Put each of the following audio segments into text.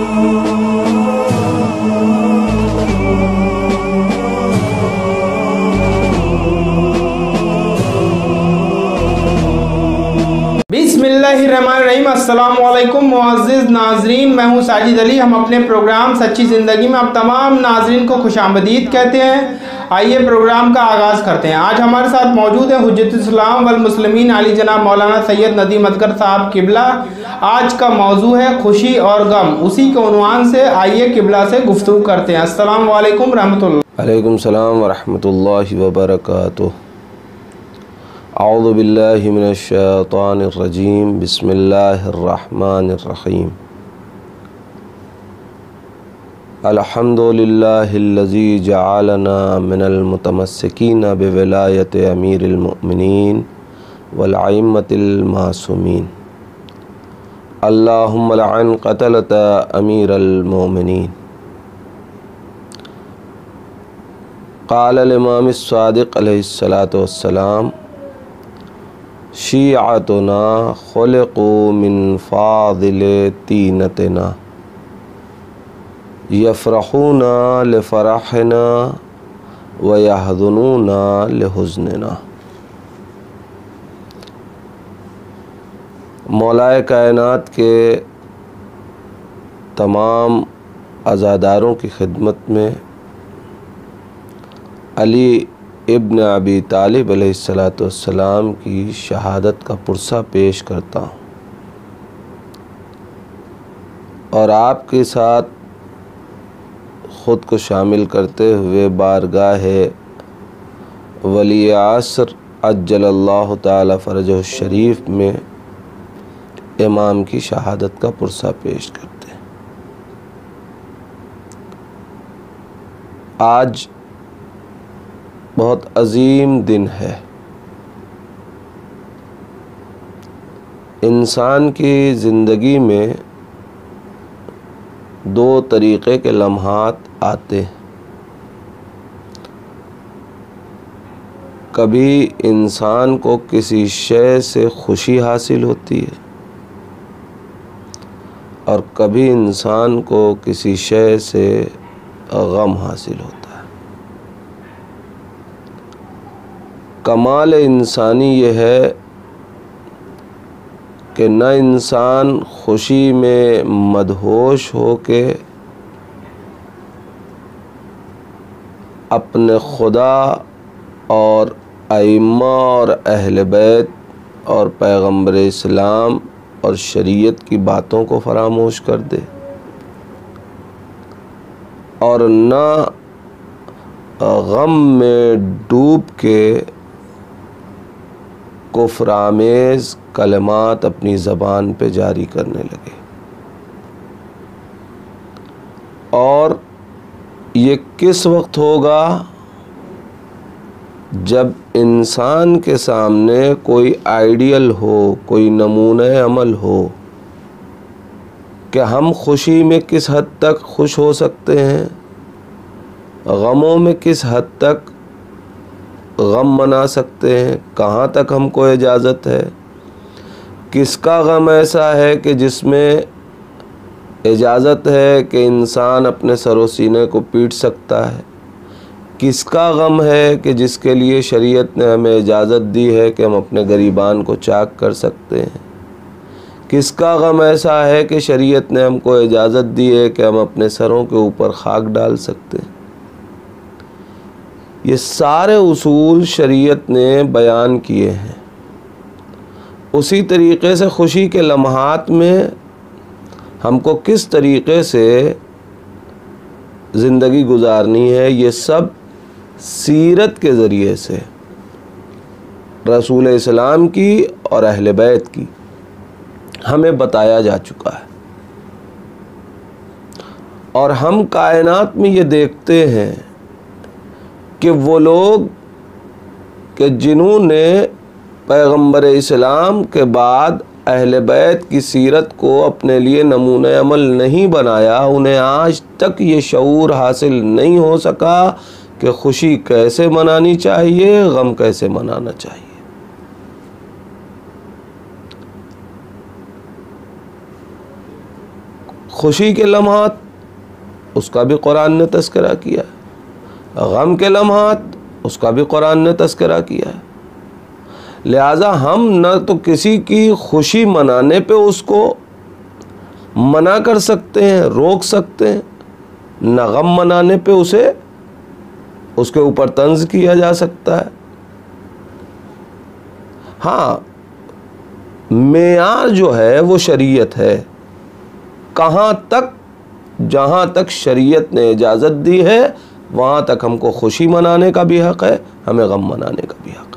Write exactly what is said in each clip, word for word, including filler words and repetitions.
बिस्मिल्लाहिर्रहमानिर्रहीम। अस्सलाम वालेकुम मुअज़्ज़िज़ नाज़रीन, मैं हूँ साजिद अली। हम अपने प्रोग्राम सच्ची ज़िंदगी में आप तमाम नाज़रीन को खुशामदीद कहते हैं। आइए प्रोग्राम का आगाज़ करते हैं। आज हमारे साथ मौजूद है हुज्जतुल इस्लाम वल मुस्लिमीन आली जनाब मौलाना सैयद नदीम असगर साहब किबला। आज का मौजू है खुशी और गम। उसी के उन्वान से आइए किबला से गुफ्तगू करते हैं। अस्सलाम वालेकुम रहमतुल्लाह। अलैकुम सलाम व रहमतुल्लाहि व बरकातुहू। अऊज़ु बिल्लाहि मिनश शैतानिर रजीम। बिस्मिल्लाहिर रहमानिर रहीम। अल्हम्दुलिल्लाहिल्लज़ी जअलना मिनल मुतमस्सिकीना बिविलायति अमीरिल मुअमिनीन वल अइम्मतिल मासूमीन। अल्लाहुम्मा लअन क़तलता अमीरल मुअमिनीन। क़ाल इमाम सादिक़ अलैहिस्सलातु वस्सलाम शिअतुना खुलिक़ू मिन फ़ाज़िलि तीनतिना यफ़रहूना लिफ़रहिना व यहज़ुनूना लिहुज़्निना। मौलाए कायनात के तमाम अज़ादारों की खिदमत में अली इब्न अबी तालिब अलैहिस्सलातु वस्सलाम की शहादत का पुरसा पेश करता हूँ और आपके साथ ख़ुद को शामिल करते हुए बारगाह वली असर अज्जलल्लाहु ताला फ़रजहु शरीफ में इमाम की शहादत का पुरसा पेश करते हैं। आज बहुत अजीम दिन है। इंसान की ज़िंदगी में दो तरीक़े के लम्हात आते हैं। कभी इंसान को किसी शय से खुशी हासिल होती है और कभी इंसान को किसी शय से गम हासिल होता है। कमाल इंसानी ये है कि न इंसान खुशी में मदहोश हो के अपने खुदा और अइम्मा और अहले बैत और पैगम्बर इस्लाम और शरीयत की बातों को फरामोश कर दे और न गम में डूब के कुफ्रामेज़ कलमात अपनी ज़बान पे जारी करने लगे। और ये किस वक्त होगा? जब इंसान के सामने कोई आइडियल हो, कोई नमूने अमल हो कि हम खुशी में किस हद तक खुश हो सकते हैं, गमों में किस हद तक गम मना सकते हैं, कहाँ तक हमको इजाज़त है। किसका गम ऐसा है कि जिसमें इजाज़त है कि इंसान अपने सरो सीने को पीट सकता है। किसका गम है कि जिसके लिए शरीयत ने हमें इजाज़त दी है कि हम अपने गरीबान को चाक कर सकते हैं। किसका गम ऐसा है कि शरीयत ने हमको इजाज़त दी है कि हम अपने सरों के ऊपर खाक डाल सकते हैं। ये सारे उसूल शरीयत ने बयान किए हैं। उसी तरीक़े से खुशी के लम्हात में हमको किस तरीक़े से ज़िंदगी गुजारनी है, ये सब सीरत के ज़रिए से रसूल इस्लाम की और अहले बैत की हमें बताया जा चुका है। और हम कायनात में ये देखते हैं कि वो लोग कि जिन्होंने पैगम्बर इस्लाम के बाद अहले बैत की सीरत को अपने लिए नमूने अमल नहीं बनाया, उन्हें आज तक ये शऊर हासिल नहीं हो सका कि खुशी कैसे मनानी चाहिए, गम कैसे मनाना चाहिए। خوشی کے لمحات اس کا بھی قرآن نے تذکرہ کیا ہے، غم کے لمحات اس کا بھی قرآن نے تذکرہ کیا ہے۔ لہٰذا ہم نہ تو کسی کی خوشی منانے پہ اس کو منع کر سکتے ہیں، روک سکتے ہیں، نہ غم منانے پہ اسے اس کے اوپر طنز کیا جا سکتا ہے۔ ہاں، معیار جو ہے وہ شریعت ہے، کہاں تک، جہاں تک شریعت نے اجازت دی ہے وہاں تک ہم کو خوشی منانے کا بھی حق ہے، ہمیں غم منانے کا بھی حق ہے۔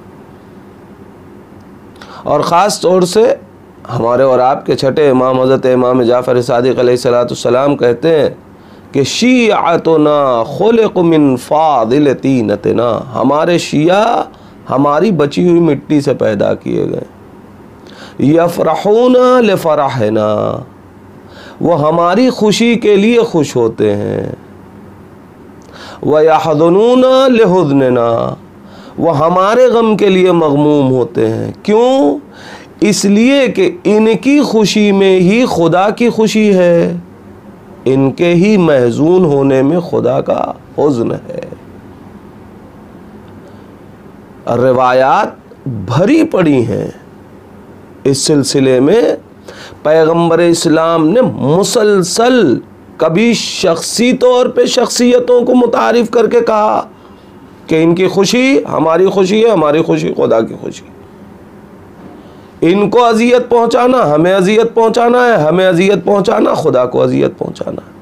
اور خاص طور سے ہمارے اور آپ کے چھٹے امام حضرت امام جعفر صادق علیہ الصلوۃ والسلام کہتے ہیں کہ شیعتنا خلق من فاضل طینتنا، ہمارے شیعہ ہماری بچی ہوئی مٹی سے پیدا کیے گئے۔ یفرحون لفرحنا، وہ ہماری خوشی کے لیے خوش ہوتے ہیں۔ وَيَحْزُنُونَ لِحُزْنِنَا، وہ ہمارے غم کے لیے مغموم ہوتے ہیں۔ کیوں؟ اس لیے کہ ان کی خوشی میں ہی خدا کی خوشی ہے، ان کے ہی محزون ہونے میں خدا کا حزن ہے۔ روایات بھری پڑی ہیں اس سلسلے میں، پیغمبر اسلام نے مسلسل کبھی شخصی طور پہ شخصیتوں کو متعارف کر کے کہا کہ ان کی خوشی ہماری خوشی ہے، ہماری خوشی خدا کی خوشی۔ ان کو اذیت پہنچانا ہمیں اذیت پہنچانا ہے، ہمیں اذیت پہنچانا خدا کو اذیت پہنچانا ہے۔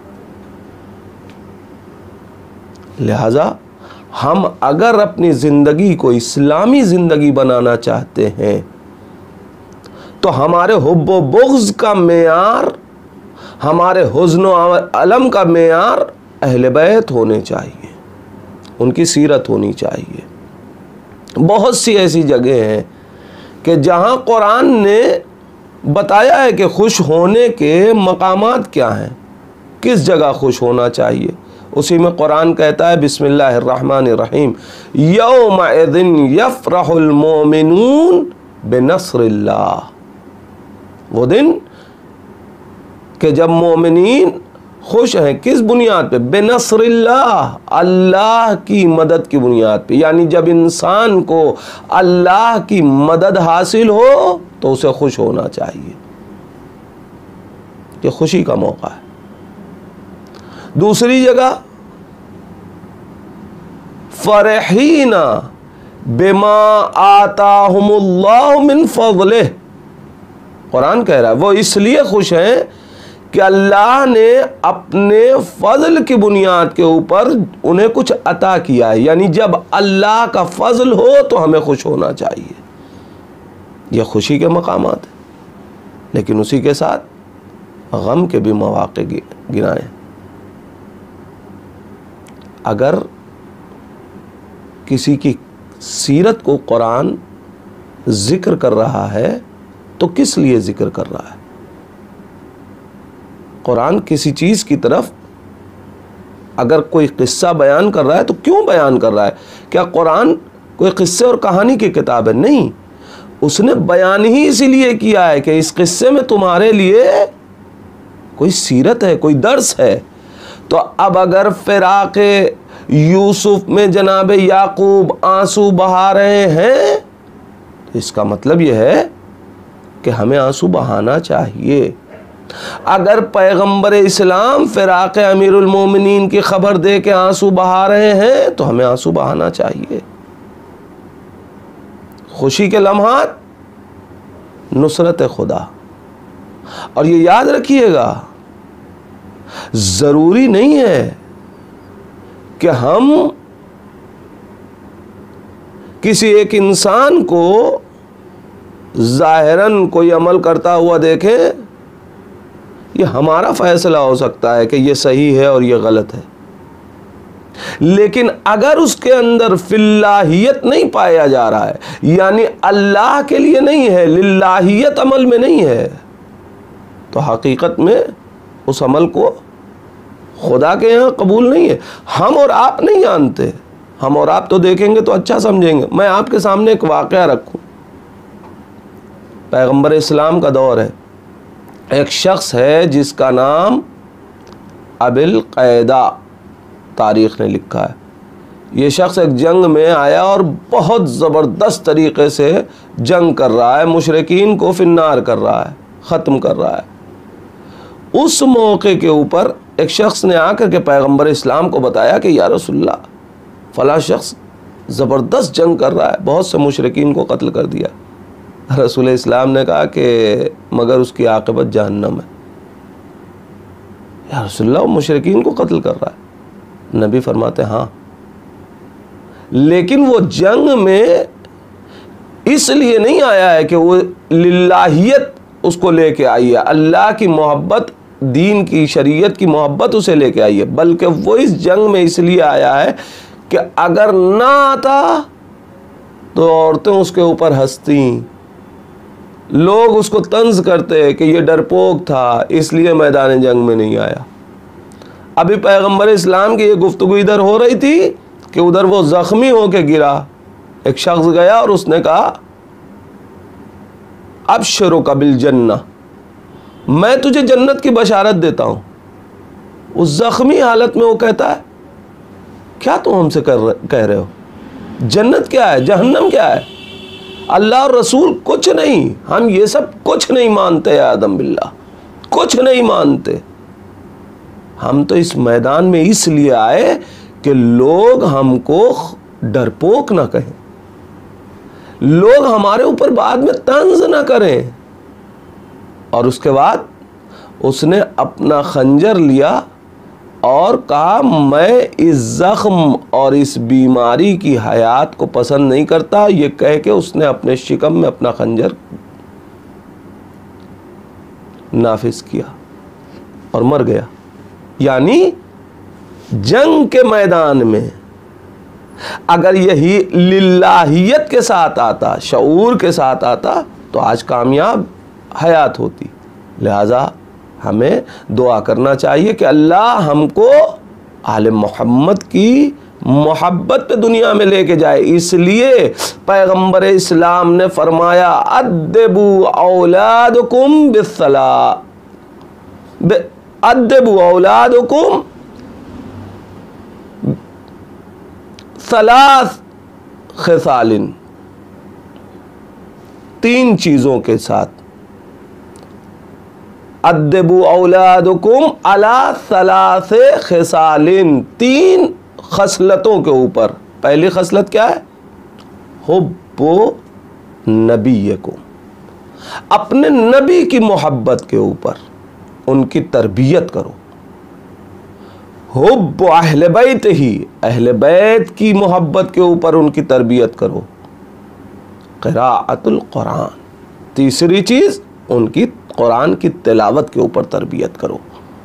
لہذا ہم اگر اپنی زندگی کو اسلامی زندگی بنانا چاہتے ہیں تو ہمارے حب و بغض کا معیار، ہمارے حزن و علم کا معیار اہل بیت ہونے چاہیے، ان کی سیرت ہونی چاہیے۔ بہت سی ایسی جگہیں ہیں کہ جہاں قرآن نے بتایا ہے کہ خوش ہونے کے مقامات کیا ہیں، کس جگہ خوش ہونا چاہیے۔ اسی میں قرآن کہتا ہے بسم اللہ الرحمن الرحیم، یومئذ یفرح المؤمنون بنصر اللہ، وہ دن کہ جب مومنین خوش ہیں، کس بنیاد پہ؟ بنصر اللہ، اللہ کی مدد کی بنیاد پہ، یعنی جب انسان کو اللہ کی مدد حاصل ہو تو اسے خوش ہونا چاہیے، یہ خوشی کا موقع ہے۔ دوسری جگہ فرحین بما آتاہم اللہ من فضلہ، قرآن کہہ رہا ہے وہ اس لیے خوش ہیں کہ اللہ نے اپنے فضل کی بنیاد کے اوپر انہیں کچھ عطا کیا ہے، یعنی جب اللہ کا فضل ہو تو ہمیں خوش ہونا چاہیے۔ یہ خوشی کے مقامات ہیں، لیکن اسی کے ساتھ غم کے بھی مواقع گنائیں۔ اگر کسی کی سیرت کو قرآن ذکر کر رہا ہے تو کس لیے ذکر کر رہا ہے؟ قرآن کسی چیز کی طرف اگر کوئی قصہ بیان کر رہا ہے تو کیوں بیان کر رہا ہے؟ کیا قرآن کوئی قصے اور کہانی کی کتاب ہے؟ نہیں، اس نے بیان ہی اسی لیے کیا ہے کہ اس قصے میں تمہارے لیے کوئی سیرت ہے، کوئی درس ہے۔ تو اب اگر فراق یوسف میں جناب یعقوب آنسو بہا رہے ہیں تو اس کا مطلب یہ ہے کہ ہمیں آنسو بہانا چاہیے۔ اگر پیغمبر اسلام فراق امیر المومنین کی خبر دے کے آنسو بہا رہے ہیں تو ہمیں آنسو بہانا چاہیے۔ خوشی کے لمحات نصرت خدا، اور یہ یاد رکھیے گا ضروری نہیں ہے کہ ہم کسی ایک انسان کو ظاہراً کوئی عمل کرتا ہوا دیکھیں، یہ ہمارا فیصلہ ہو سکتا ہے کہ یہ صحیح ہے اور یہ غلط ہے، لیکن اگر اس کے اندر فی اللہیت نہیں پایا جا رہا ہے، یعنی اللہ کے لیے نہیں ہے، للہیت عمل میں نہیں ہے، تو حقیقت میں اس عمل کو خدا کے یہاں قبول نہیں ہے۔ ہم اور آپ نہیں جانتے، ہم اور آپ تو دیکھیں گے تو اچھا سمجھیں گے۔ میں آپ کے سامنے ایک واقعہ رکھوں، پیغمبر اسلام کا دور ہے، ایک شخص ہے جس کا نام ابل قیدہ تاریخ نے لکھا ہے. یہ شخص ایک جنگ میں آیا اور بہت زبردست طریقے سے جنگ کر رہا ہے, مشرکین کو فنار کر رہا ہے, ختم کر رہا ہے. اس موقع کے اوپر ایک شخص نے آ کر کے پیغمبر اسلام کو بتایا کہ یا رسول اللہ فلاں شخص زبردست جنگ کر رہا ہے, بہت سے مشرکین کو قتل کر دیا. رسول اسلام نے کہا کہ مگر اس کی عاقبت جہنم ہے. یا رسول اللہ وہ مشرکین کو قتل کر رہا ہے. نبی فرماتے ہاں, لیکن وہ جنگ میں اس لیے نہیں آیا ہے کہ وہ للہیت اس کو لے کے آئی ہے, اللہ کی محبت, دین کی, شریعت کی محبت اسے لے کے آئی ہے, بلکہ وہ اس جنگ میں اس لیے آیا ہے کہ اگر نہ آتا تو عورتیں اس کے اوپر ہنستی, لوگ اس کو طنز کرتے کہ یہ ڈرپوک تھا اس لیے میدان جنگ میں نہیں آیا. ابھی پیغمبر اسلام کی یہ گفتگو ادھر ہو رہی تھی کہ ادھر وہ زخمی ہو کے گرا. ایک شخص گیا اور اس نے کہا ابشرک بالجنہ, میں تجھے جنت کی بشارت دیتا ہوں. اس زخمی حالت میں وہ کہتا ہے کیا تم ہم سے کہہ رہے ہو, جنت کیا ہے, جہنم کیا ہے, اللہ اور رسول کچھ نہیں, ہم یہ سب کچھ نہیں مانتے یا آدم باللہ, کچھ نہیں مانتے. ہم تو اس میدان میں اس لیے آئے کہ لوگ ہم کو ڈرپوک نہ کہیں, لوگ ہمارے اوپر بعد میں طنز نہ کریں. اور اس کے بعد اس نے اپنا خنجر لیا اور کہا میں اس زخم اور اس بیماری کی حیات کو پسند نہیں کرتا. یہ کہہ کے اس نے اپنے شکم میں اپنا خنجر نافذ کیا اور مر گیا. یعنی جنگ کے میدان میں اگر یہی للہیت کے ساتھ آتا, شعور کے ساتھ آتا تو آج کامیاب حیات ہوتی. لہذا ہمیں دعا کرنا چاہیے کہ اللہ ہم کو آل محمد کی محبت پہ دنیا میں لے کے جائے. اس لیے پیغمبر اسلام نے فرمایا ادبوا اولادکم بالصلاۃ, ادبوا اولادکم ثلاث خصال, تین چیزوں کے ساتھ. ادبوا اولادکم علی ثلاث خصال, تین خصلتوں کے اوپر. پہلی خصلت کیا ہے؟ حب نبیکم, اپنے نبی کی محبت کے اوپر ان کی تربیت کرو. حب اہل بیت ہی, اہل بیت کی محبت کے اوپر ان کی تربیت کرو. قراءت القرآن, تیسری چیز ان کی قرآن کی تلاوت کے اوپر تربیت کرو.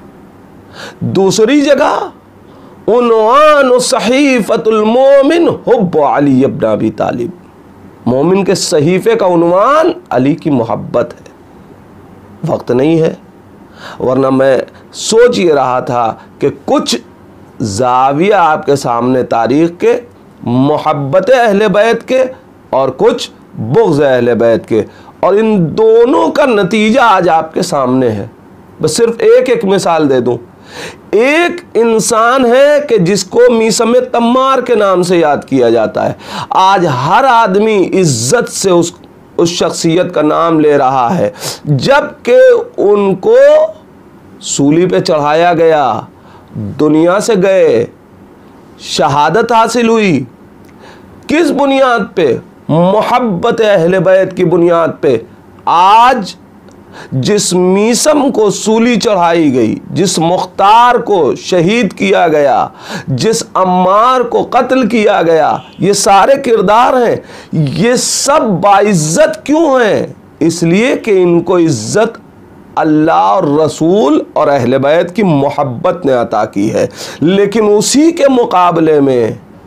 دوسری جگہ عنوان صحیفۃ المومن حب علی ابن ابی طالب, مومن کے صحیفے کا عنوان علی کی محبت ہے. وقت نہیں ہے ورنہ میں سوچ یہ رہا تھا کہ کچھ زاویہ آپ کے سامنے تاریخ کے, محبت اہل بیت کے اور کچھ بغض اہل بیت کے, اور ان دونوں کا نتیجہ آج آپ کے سامنے ہے. بس صرف ایک ایک مثال دے دوں. ایک انسان ہے کہ جس کو میثم تمار کے نام سے یاد کیا جاتا ہے. آج ہر آدمی عزت سے اس اس شخصیت کا نام لے رہا ہے, جبکہ ان کو سولی پہ چڑھایا گیا, دنیا سے گئے, شہادت حاصل ہوئی. کس بنیاد پہ؟ محبت اہل بیت کی بنیاد پہ. آج جس میثم کو سولی چڑھائی گئی, جس مختار کو شہید کیا گیا, جس عمار کو قتل کیا گیا, یہ سارے کردار ہیں. یہ سب باعزت کیوں ہیں؟ اس لیے کہ ان کو عزت اللہ اور رسول اور اہل بیت کی محبت نے عطا کی ہے. لیکن اسی کے مقابلے میں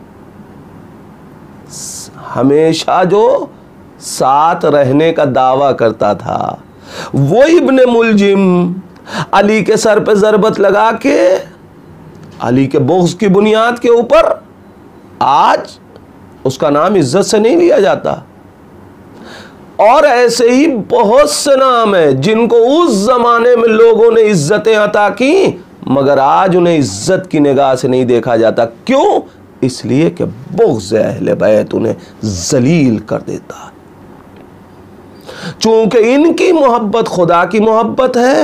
ہمیشہ جو ساتھ رہنے کا دعویٰ کرتا تھا وہ ابن ملجم, علی کے سر پہ ضربت لگا کے علی کے بغض کی بنیاد کے اوپر آج اس کا نام عزت سے نہیں لیا جاتا. اور ایسے ہی بہت سے نام ہیں جن کو اس زمانے میں لوگوں نے عزتیں عطا کی مگر آج انہیں عزت کی نگاہ سے نہیں دیکھا جاتا. کیوں؟ اس لیے کہ بغض اہل بیت انہیں ذلیل کر دیتا. چونکہ ان کی محبت خدا کی محبت ہے،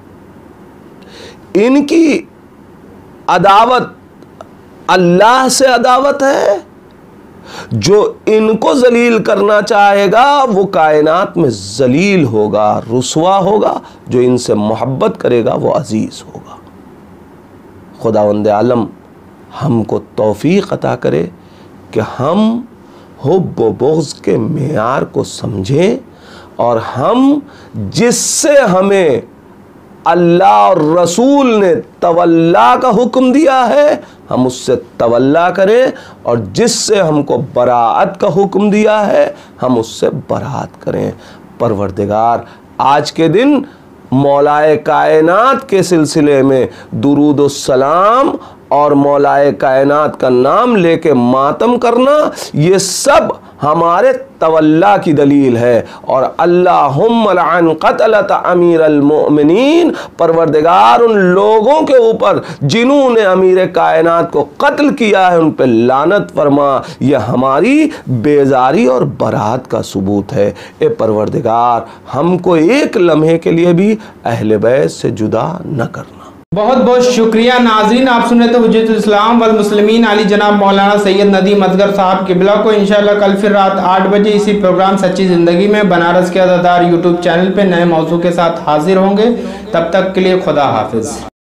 ان کی عداوت اللہ سے عداوت ہے. جو ان کو ذلیل کرنا چاہے گا وہ کائنات میں ذلیل ہوگا، رسوا ہوگا. جو ان سے محبت کرے گا وہ عزیز ہوگا. خداوند عالم ہم کو توفیق عطا کرے کہ ہم حب و بغض کے معیار کو سمجھیں، اور ہم جس سے ہمیں اللہ اور رسول نے تولا کا حکم دیا ہے ہم اس سے تولا کریں، اور جس سے ہم کو براعت کا حکم دیا ہے ہم اس سے براعت کریں. پروردگار آج کے دن مولائے کائنات کے سلسلے میں درود و سلام اور مولائے کائنات کا نام لے کے ماتم کرنا، یہ سب ہمارے تولا کی دلیل ہے. اور اللہم لعن قتلۃ امیر المؤمنین، پروردگار ان لوگوں کے اوپر جنہوں نے امیر کائنات کو قتل کیا ہے ان پہ لعنت فرما. یہ ہماری بیزاری اور برات کا ثبوت ہے. اے پروردگار ہم کو ایک لمحے کے لیے بھی اہل بیت سے جدا نہ کرنا. بہت بہت شکریہ ناظرین. آپ سنے تو حجت الاسلام والمسلمین علی جناب مولانا سید ندیم اصغر صاحب قبلہ کو انشاءاللہ کل پھر رات آٹھ بجے اسی پروگرام سچی زندگی میں بنارس کے عزادار یوٹیوب چینل پہ نئے موضوع کے ساتھ حاضر ہوں گے. تب تک کے لیے خدا حافظ.